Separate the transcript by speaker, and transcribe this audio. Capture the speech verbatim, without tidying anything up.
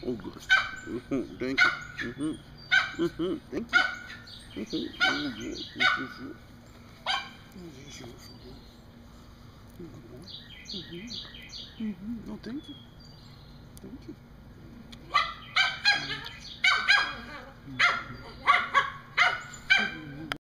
Speaker 1: Oh, good. Mm-hmm. Thank you. Mm-hmm. Mm-hmm. Thank you. Mm-hmm. Oh, good. Mm-hmm. Oh, yes, you're so good. Good boy. Mm-hmm. Mm-hmm. No, thank you. Thank you.